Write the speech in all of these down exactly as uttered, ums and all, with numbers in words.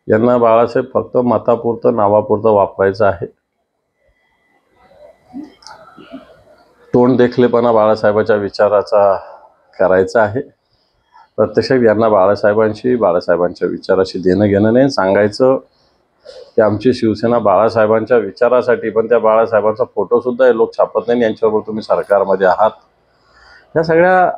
यांना बाळासाहेब फक्त मतापुरतं नावापुरतं वापरायचं आहे। तोंड देखलेपणा बाळासाहेबांच्या विचाराचा करायचा आहे। प्रत्यक्षात यांना बाळासाहेबांशी बाळासाहेबांच्या विचाराशी देणं घेणं नाही। सांगायचं की आमची शिवसेना बाळासाहेबांच्या विचारासाठी, पण त्या बाळासाहेबांचा फोटो सुद्धा हे लोक छापत नाही, यांच्याबरोबर तुम्ही सरकारमध्ये आहात। या सगळ्या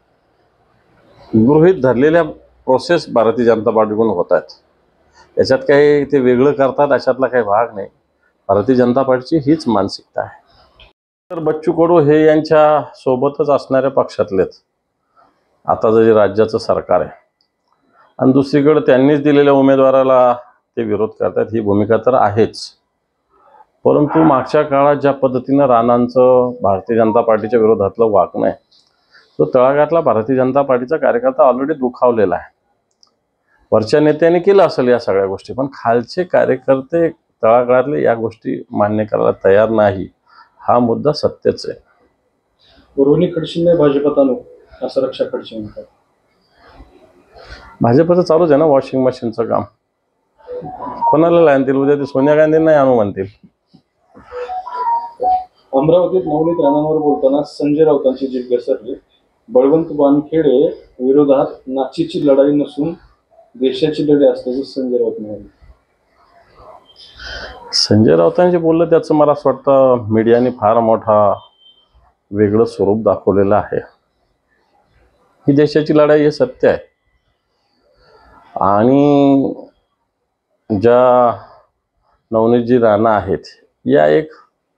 गृहीत धरलेल्या प्रोसेस भारतीय जनता पार्टीकडून होत आहेत। याच्यात काही ते वेगळं करतात अशातला काही भाग नाही। भारतीय जनता पार्टीची हीच मानसिकता आहे। तर बच्चू कडू हे यांच्या सोबतच असणाऱ्या पक्षातलेत। आता जे राज्याचं सरकार आहे आणि दुसरीकडे त्यांनीच दिलेल्या उमेदवाराला ते विरोध करतात, ही भूमिका तर आहेच। परंतु मागच्या काळात ज्या पद्धतीनं राणांचं भारतीय जनता पार्टीच्या विरोधातलं वागणं आहे, तो तळागाळातला भारतीय जनता पार्टीचा कार्यकर्ता ऑलरेडी दुखावलेला आहे। वरच्या नेत्यांनी केलं असेल या सगळ्या गोष्टी, पण खालचे कार्यकर्ते तळागाळातले या गोष्टी मान्य करायला तयार नाही। हा मुद्दा सत्यच आहे। रोहिणी खडसेंनी भाजपात आणू असं रक्षा खडसे म्हणतात। भाजपचं चालूच आहे ना वॉशिंग मशीनचं काम। कोणाला आणतील? उद्या ते सोनिया गांधींना आणू म्हणतील। अमरावतीत नवनीत राणांवर बोलताना संजय राऊतांची जीभ घसरली। बळवंत वानखेडे विरोधात नाचीची लढाई नसून देशाची लढाई असल्याचे संजय राऊत म्हणाले। संजय राऊतांशी बोललं त्याचं मला असं वाटतं मीडियाने फार मोठा वेगळं स्वरूप दाखवलेलं आहे। ही देशाची लढाई हे सत्य आहे। आणि ज्या नवनीतजी राणा आहेत या एक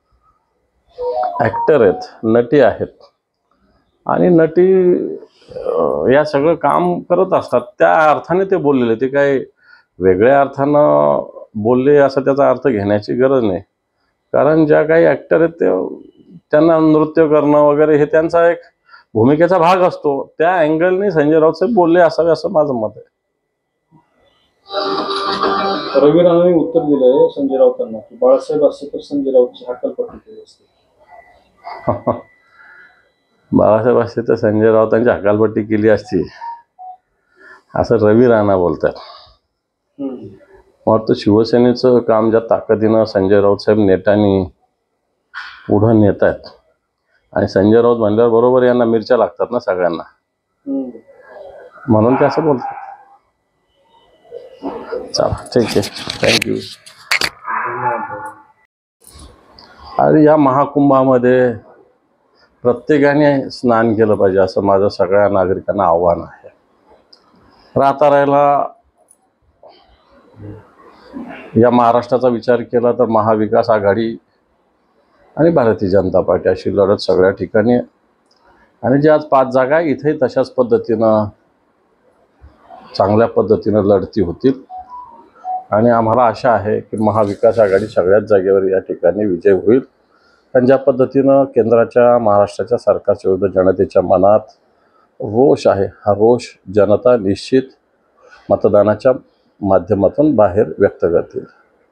ॲक्टर आहेत, नटी आहेत। आणि नटी या सगळं काम करत असतात, त्या अर्थाने ते बोललेले, ते काय वेगळ्या अर्थानं बोलले असं त्याचा अर्थ घेण्याची गरज नाही। कारण ज्या काही ॲक्टर आहेत ते त्यांना नृत्य करणं वगैरे हे त्यांचा एक भूमिकेचा भाग असतो। त्या अँगलने संजय राऊत साहेब बोलले असावे असं माझं मत आहे। रवी राणांनी उत्तर दिलंय संजय राऊतांना की बाळासाहेब असते तर संजय राऊतची हकालपट्टी केली असते। बाळासाहेब असते तर संजय राऊतांची हकालपट्टी केली असती असं रवी राणा बोलतात। वाटतं शिवसेनेचं काम ज्या ताकदीनं संजय राऊत साहेब नेटाने पुढं नेत आहेत, आणि संजय राऊत म्हणल्यावर बरोबर यांना मिरच्या लागतात ना सगळ्यांना, म्हणून ते असं बोलतात। चला ठीक आहे, थँक्यू। आणि या महाकुंभामध्ये प्रत्येकाने स्नान केलं पाहिजे असं माझं सगळ्या नागरिकांना आव्हान आहे। राहता राहिला या महाराष्ट्राचा विचार केला तर महाविकास आघाडी आणि भारतीय जनता पार्टी अशी लढत सगळ्या ठिकाणी आहे। आणि जे आज पाच जागा आहे इथेही तशाच पद्धतीनं चांगल्या पद्धतीनं लढती होतील। आणि आम्हाला आशा आहे की महाविकास आघाडी सगळ्याच जागेवर या ठिकाणी विजय होईल। पण ज्या पद्धतीनं केंद्राच्या महाराष्ट्राच्या सरकारच्या विरुद्ध जनतेच्या मनात रोष आहे, हा रोष जनता निश्चित मतदानाच्या माध्यमातून बाहेर व्यक्त करतील।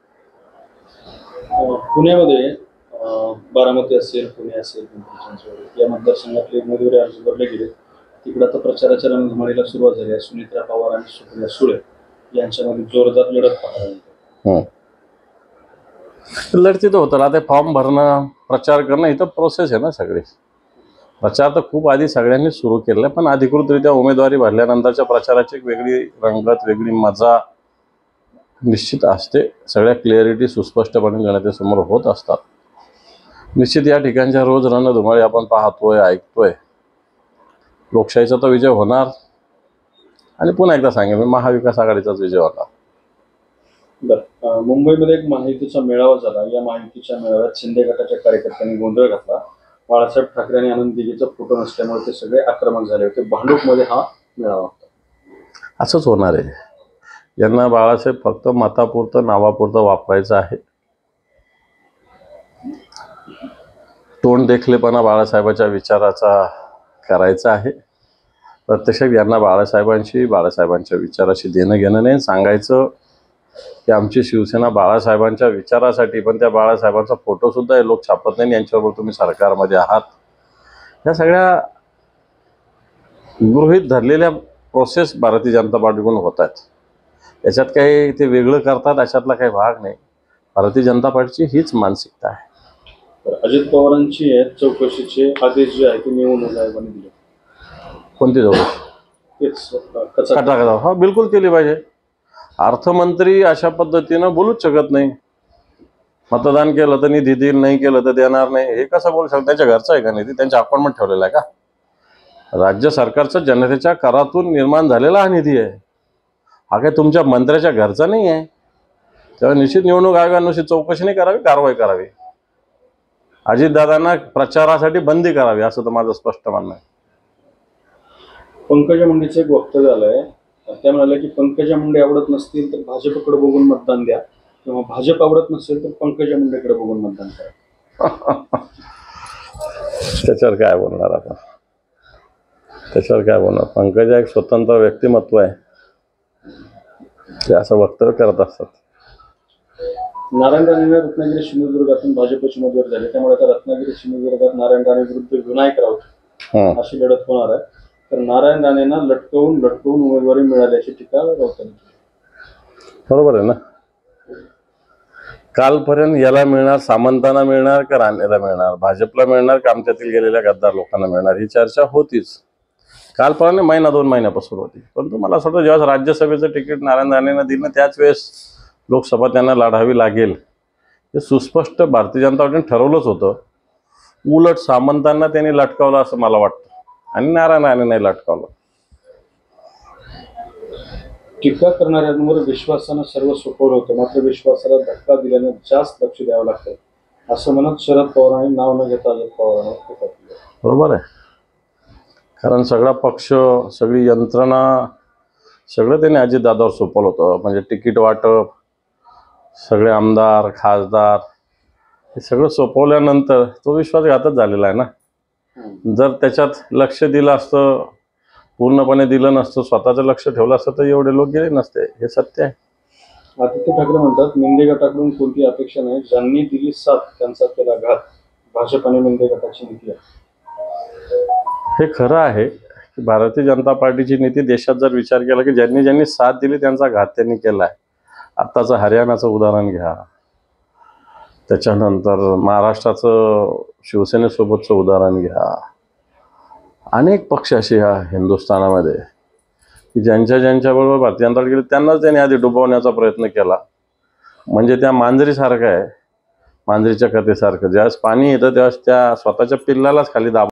पुण्यामध्ये बारामती असेल, पुणे असेल, या मतदारसंघातले उमेदवारी अर्ज भरले गेले। तिकडे आता प्रचाराच्या रणधुमाळीला सुरुवात झाली आहे। सुनीत्रा पवार आणि सुप्रिया सुळे यांच्यामध्ये जोरदार लढत पाहायला मिळते। लढती तर होतं ना, ते फॉर्म भरणं, प्रचार करणं, इथं प्रोसेस आहे ना सगळी। प्रचार तर खूप आधी सगळ्यांनी सुरू केलेला आहे, पण अधिकृतरित्या उमेदवारी भरल्यानंतरच्या प्रचाराची एक वेगळी रंगत, वेगळी मजा निश्चित असते। सगळ्या क्लिअरिटी सुस्पष्टपणे जनतेसमोर होत असतात। निश्चित या ठिकाणच्या रोज रणधुमाळी आपण पाहतोय, ऐकतोय। लोकशाहीचा तो विजय होणार, आणि पुन्हा एकदा सांगेन मी, महाविकास आघाडीचाच विजय होणार। बरं, मुंबईमध्ये एक महायुतीचा मेळावा झाला। या महायुतीच्या मेळाव्यात शिंदे गटाच्या कार्यकर्त्यांनी गोंधळ घातला। बाळासाहेब ठाकरे आणि आनंद दिघेचा फोटो नसल्यामुळे ते सगळे आक्रमक झाले होते। भांडूपमध्ये हा मेळावा होता। असंच होणार आहे। यांना बाळासाहेब फक्त मतापुरतं नावापुरतं वापरायचं आहे। तोंड देखलेपणा बाळासाहेबांच्या विचाराचा करायचा आहे। प्रत्यक्षात यांना बाळासाहेबांशी बाळासाहेबांच्या विचाराशी देणं घेणं नाही। सांगायचं की आमची शिवसेना बाळासाहेबांच्या विचारासाठी, पण त्या बाळासाहेबांचा फोटो सुद्धा हे लोक छापत नाही, यांच्याबरोबर तुम्ही सरकारमध्ये आहात। या सगळ्या गृहीत धरलेल्या प्रोसेस भारतीय जनता पार्टीकडून होत आहेत। याच्यात काही ते वेगळं करतात अशातला काही भाग नाही. भारतीय जनता पार्टीची हीच मानसिकता आहे. तर अजित पवारांची आहे चौकशीचे आदेश जे आहे ते निवडणूक आयोगाने दिले. कोणती जाऊ तेच कचा कटा हा बिलकुल केली पाहिजे. अर्थमंत्री अशा पद्धतीनं बोलूच शकत नाही. मतदान केलं तर निधी देईल, नाही केलं तर देणार नाही, हे कसं बोलू शकतो? त्यांच्या घरचा आहे का निधी? त्यांच्या अकाउंटमध्ये ठेवलेला आहे का? राज्य सरकारचा जनतेच्या करातून निर्माण झालेला हा निधी आहे. हा काही तुमच्या मंत्र्याच्या घरचा नाही आहे. तेव्हा निश्चित निवडणूक आयोगानुसार चौकशी नाही करावी, कारवाई करावी. अजितदादांना प्रचारासाठी बंदी करावी असं तर माझं स्पष्ट म्हणणं आहे. पंकजा मुंडेचं एक वक्तव्य आलंय. त्या म्हणाल्या की पंकजा मुंडे आवडत नसतील तर भाजपकडे बघून मतदान द्या, किंवा भाजप आवडत नसेल तर पंकजा मुंडेकडे बघून मतदान करा. त्याच्यावर काय बोलणार आपण? त्याच्यावर काय बोलणार? पंकजा एक स्वतंत्र व्यक्तिमत्व आहे, ते असं वक्तव्य करत असतात. नारायण राणेंना रत्नागिरी सिंधुदुर्गातून भाजपचे उमेदवार झाले, त्यामुळे आता रत्नागिरी सिंधुदुर्गात नारायण राणे विरुद्ध विनायक राऊत अशी लढत होणार आहे. तर नारायण राणेंना लटकवून लटकवून उमेदवारी मिळाल्याची टीका राऊतांनी केली. बरोबर आहे ना? कालपर्यंत याला मिळणार, सामंतांना मिळणार का राणेला मिळणार, भाजपला मिळणार का आमच्यातील गेलेल्या गद्दार लोकांना मिळणार, ही चर्चा होतीच. कालपर्यंत महिना दोन महिन्यापासून होती. पण तुम्हाला असं वाटतं जेव्हा राज्यसभेचं तिकीट नारायण राणेंना दिलं त्याच वेळेस लोकसभा त्यांना लढावी लागेल हे सुस्पष्ट भारतीय जनता पार्टीने ठरवलंच होतं. उलट सामंतांना त्यांनी लटकावलं असं मला वाटतं आणि नारायण राणे नाही लटकावलं. टीका करणाऱ्यांवर विश्वासानं सर्व सोपवलं होतं, मात्र विश्वासाला धक्का दिल्यानं जास्त लक्ष द्यावं लागतं असं म्हणत शरद पवारांनी नाव न घेता अजित पवारांवर टीका केली. बरोबर आहे. कारण सगळा पक्ष, सगळी यंत्रणा, सगळं त्यांनी अजितदादावर सोपवलं होतं. म्हणजे तिकीट वाटप, सगळे आमदार खासदार हे सगळं सोपवल्यानंतर तो विश्वासघातच झालेला आहे ना. जर त्याच्यात लक्ष दिलं असतं, पूर्णपणे दिलं नसतं, स्वतःचं लक्ष ठेवलं असतं तर एवढे लोक गेले नसते, हे सत्य आहे. आदित्य ठाकरे म्हणतात मिंदे गटाकडून कोणती अपेक्षा नाही, ज्यांनी दिली साथ त्यांचा केला घात, भाजप आणि मिंदे गटाची नीती आहे. हे खरं आहे की भारतीय जनता पार्टीची नीती देशात जर विचार केला की ज्यांनी ज्यांनी साथ दिली त्यांचा घात त्यांनी केला आहे. आत्ताचं हरियाणाचं उदाहरण घ्या, त्याच्यानंतर महाराष्ट्राचं शिवसेनेसोबतचं उदाहरण घ्या. अनेक पक्ष असे ह्या हिंदुस्थानामध्ये की ज्यांच्या ज्यांच्याबरोबर भारतीय जनता पार्टी गेली त्यांनाच त्यांनी आधी डुबवण्याचा प्रयत्न केला. म्हणजे त्या मांजरीसारखं आहे, मांजरीच्या कथेसारखं. ज्यावेळेस पाणी येतं त्यावेळेस त्या स्वतःच्या पिल्लालाच खाली दाब